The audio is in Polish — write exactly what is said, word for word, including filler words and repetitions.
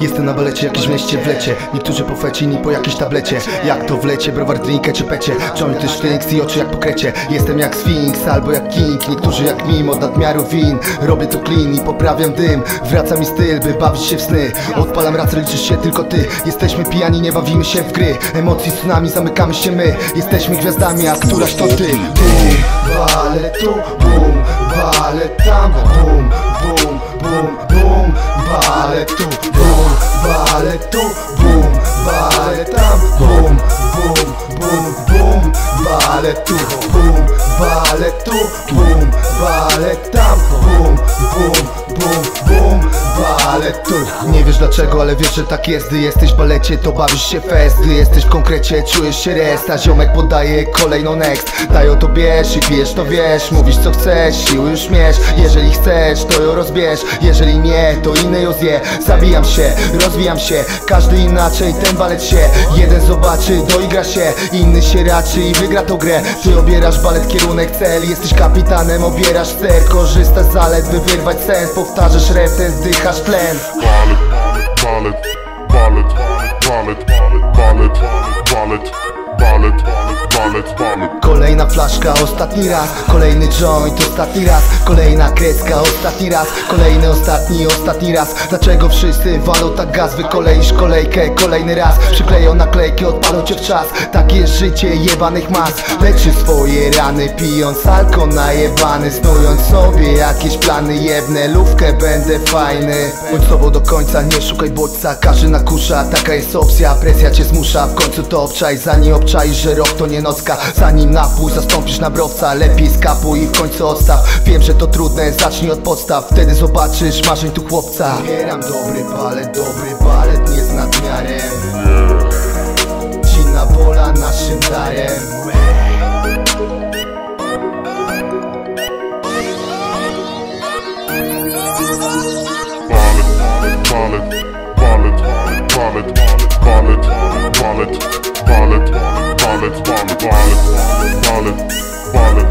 Jestem na balecie, jakieś mieście w lecie. Niektórzy po fecie, inni po jakiejś tablecie. Jak to w lecie, browar, drinkę czy pecie. Jointy, sztynks i oczy jak po krecie. Jestem jak Sfinks albo jak King. Niektórzy jak mim, od nadmiaru win. Robię to clean i poprawiam dym. Wraca mi styl, by bawić się w sny. Odpalam racę, liczysz się tylko ty. Jesteśmy pijani, nie bawimy się w gry. Emocji tsunami, zamykamy się my. Jesteśmy gwiazdami, a któraś to ty. Bum, wale tu, bum, wale tam. Bum, bum, bum, bum, wale tu, bum, wale tu, bum, wale tam. Bum, bum, bum, bum, wale tu, bum, wale tu, bum, wale tam. Bum, bum, bum, bum, wale tu. Nie wiesz dlaczego, ale wiesz, że tak jest. Gdy jesteś w balecie, to bawisz się fest. Gdy jesteś w konkrecie, czujesz się rest. A ziomek podaje kolejną next. Daj o to bierz i pijesz to wiesz. Mówisz co chcesz, siły już miesz. Jeżeli chcesz, to ją rozbierz. Jeżeli nie, to inny ją zje. Zabijam się, rozwijam się. Każdy inaczej, ten balet się. Jeden zobaczy, doigra się. Inny się raczy i wygra tą grę. Ty obierasz balet, kierunek, cel. Jesteś kapitanem, obierasz ster. Korzystasz z zalet, by wyrwać sens. Powtarzasz refren, zdychasz tlen. Balet, balet, balet, balet, balet, balet, balet, balet. Kolejna flaszka, ostatni raz. Kolejny joint, ostatni raz. Kolejna kreska, ostatni raz. Kolejny, ostatni, ostatni raz. Dlaczego wszyscy walą tak gaz? Wykoleisz kolejkę, kolejny raz. Przykleją naklejki, odpalą cię w czas. Takie jest życie jebanych mas. Leczy swoje rany, pijąc alko najebany. Snując sobie jakieś plany, jebnę lówkę, będę fajny. Bądź sobą do końca, nie szukaj bodźca. Każdy nakusza, taka jest opcja. Presja cię zmusza, w końcu to obczaj. Zanim obczaisz, że rok to nie nocka. Zanim napój zastąpisz na browca. Lepiej skapuj i w końcu odstaw. Wiem, że to trudne, zacznij od podstaw. Wtedy zobaczysz marzeń tu chłopca. Zbieram dobry balet, dobry balet nie z nadmiarem. Cina bola naszym darem. Balet, balet, balet, balet, balet, balet, balet, balet, balet, balet, balet, balet.